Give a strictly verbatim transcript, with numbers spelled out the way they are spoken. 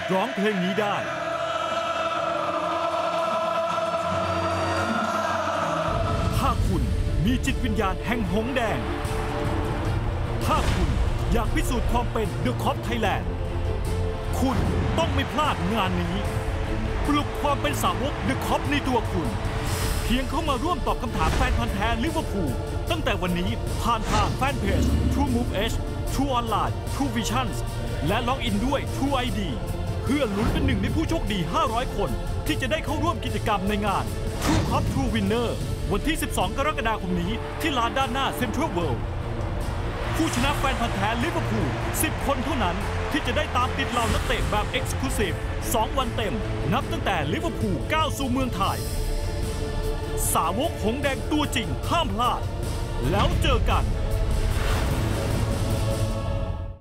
ร้องเพลงนี้ได้ถ้าคุณมีจิตวิญญาณแห่งหงส์แดงถ้าคุณอยากพิสูจน์ความเป็นเดอะคอปไทยแลนด์คุณต้องไม่พลาดงานนี้ปลุกความเป็นสาวกเดอะคอปในตัวคุณเพียงเข้ามาร่วมตอบคำถามแฟนพันธุ์แท้ลิเวอร์พูลตั้งแต่วันนี้ผ่านทางแฟนเพจ True Move H True Online True Visions และล็อกอินด้วย True ไอ ดี เพื่อลุ้นเป็นหนึ่งในผู้โชคดีห้าร้อยคนที่จะได้เข้าร่วมกิจกรรมในงาน True Cop True Winner วันที่ สิบสอง กรกฎาคมนี้ที่ลานด้านหน้า Central World ผู้ชนะแฟนพันธุ์แท้ลิเวอร์พูลสิบคนเท่านั้นที่จะได้ตามติดเหล่านักเตะแบบ Exclusive สองวันเต็มนับตั้งแต่ลิเวอร์พูลก้าวสู่เมืองไทยสาวกหงส์แดงตัวจริงห้ามพลาดแล้วเจอกัน